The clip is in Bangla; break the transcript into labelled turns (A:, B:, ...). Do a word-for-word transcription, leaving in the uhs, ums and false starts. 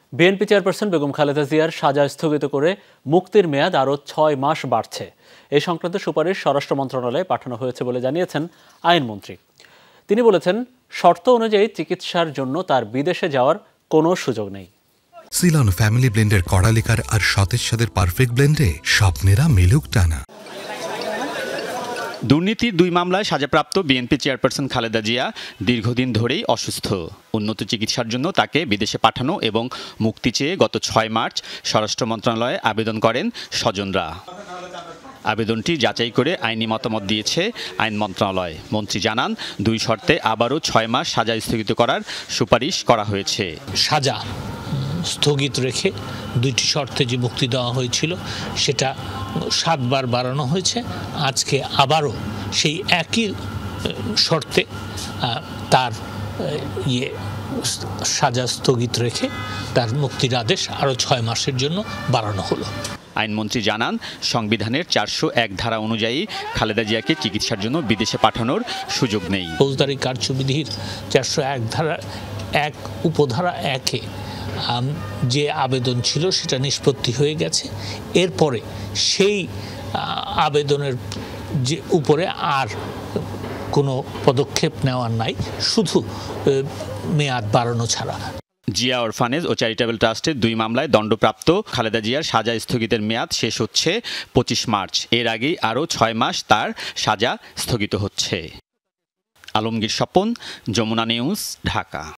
A: বিএনপি চেয়ারপারসন বেগম খালেদা জিয়ার সাজা স্থগিত করে মুক্তির মেয়াদ আরও ছয় মাস বাড়ছে। এই সংক্রান্ত সুপারিশ স্বরাষ্ট্র মন্ত্রণালয়ে পাঠানো হয়েছে বলে জানিয়েছেন আইনমন্ত্রী। তিনি বলেছেন, শর্ত অনুযায়ী চিকিৎসার জন্য তার বিদেশে যাওয়ার কোনো সুযোগ নেই।
B: সিলন ফ্যামিলি ব্লেন্ডের কড়ালিকার আর সতেজ স্বাদের পারফেক্ট ব্লেন্ডে স্বপ্নেরা মেলুক টানা।
C: দুর্নীতির দুই মামলায় সাজাপ্রাপ্ত বিএনপি চেয়ারপারসন খালেদা জিয়া দীর্ঘদিন ধরেই অসুস্থ। উন্নত চিকিৎসার জন্য তাকে বিদেশে পাঠানো এবং মুক্তি চেয়ে গত ছয় মার্চ স্বরাষ্ট্র মন্ত্রণালয়ে আবেদন করেন স্বজনরা। আবেদনটি যাচাই করে আইনি মতামত দিয়েছে আইন মন্ত্রণালয়। মন্ত্রী জানান, দুই শর্তে আবারও ছয় মাস সাজা স্থগিত করার সুপারিশ করা হয়েছে।
D: সাজা স্থগিত রেখে দুইটি শর্তে যে মুক্তি দেওয়া হয়েছিল সেটা সাতবার বাড়ানো হয়েছে। আজকে আবারও সেই একই শর্তে তার ইয়ে সাজা স্থগিত রেখে তার মুক্তির আদেশ আরও ছয় মাসের জন্য বাড়ানো হলো।
C: আইনমন্ত্রী জানান, সংবিধানের চারশো এক ধারা অনুযায়ী খালেদা জিয়াকে চিকিৎসার জন্য বিদেশে পাঠানোর সুযোগ নেই।
D: ফৌজদারি কার্যবিধির চারশো এক ধারা এক উপধারা একে যে আবেদন ছিল সেটা নিষ্পত্তি হয়ে গেছে। এরপরে সেই আবেদনের যে উপরে আর কোনো পদক্ষেপ নেওয়ার নাই, শুধু মেয়াদ বাড়ানো ছাড়া।
C: জিয়া অরফানেজ ও চ্যারিটেবল ট্রাস্টের দুই মামলায় দণ্ডপ্রাপ্ত খালেদা জিয়ার সাজা স্থগিতের মেয়াদ শেষ হচ্ছে পঁচিশ মার্চ। এর আগেই আরও ছয় মাস তার সাজা স্থগিত হচ্ছে। আলমগীর স্বপন, যমুনা নিউজ, ঢাকা।